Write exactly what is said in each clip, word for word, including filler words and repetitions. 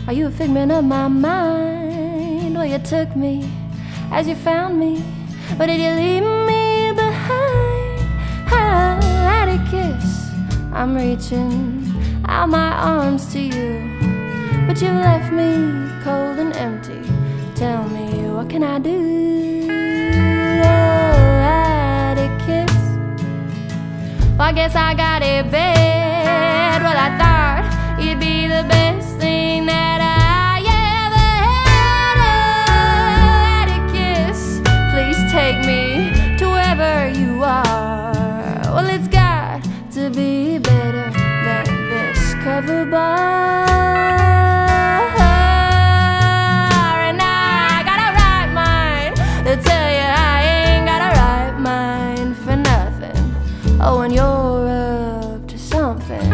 Are you a figment of my mind? Well, you took me as you found me, but did you leave me behind? How at a kiss, I'm reaching out my arms to you, but you've left me cold and empty. Tell me, what can I do? Oh, at a kiss. Well, I guess I got it bad. Well, I thought you'd be the best thing that I ever had. Oh, at a kiss, please take me to wherever you are. Well, it's got to be better than this cover bar. And I got a right mind to tell you I ain't got a right mind for nothing. Oh, and you're up to something.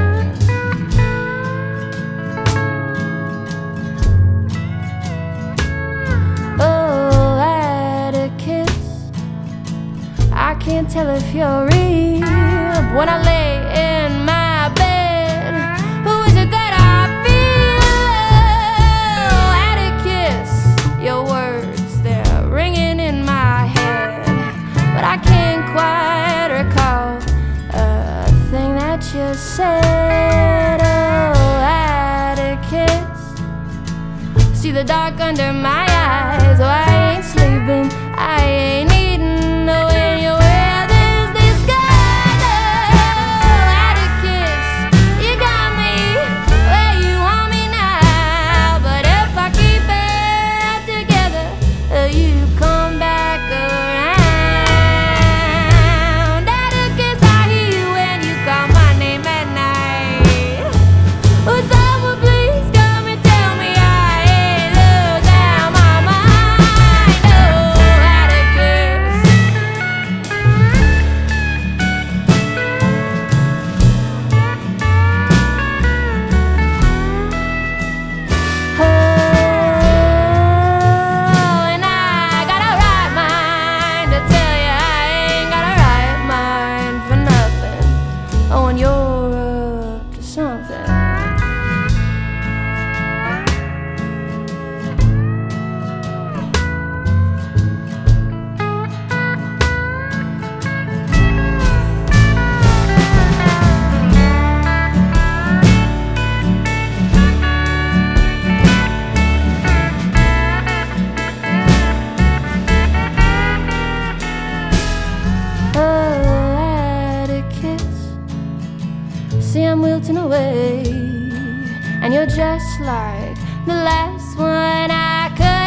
Oh, at a kiss, I can't tell if you're real. When I lay in my bed, who is it that I feel? Oh, at a kiss, your words, they're ringing in my head, but I can't quite recall a thing that you said. Oh, at a kiss, see the dark under my eyes. Oh, I ain't sleeping, I ain't eating. No, when you wear this disguise. Oh, at a kiss, you got me where you want me now. But if I keep it together, uh, you come back around. At a kiss, I hear you when you call my name at night. Oh, someone please come and tell me I ain't losing my mind. Oh, at a kiss. Oh, and I got a right mind to tell you I ain't got a right mind for nothing. Oh, and you're up to something. Oh, at a kiss, see I'm wilting away, and you're just like the last one I could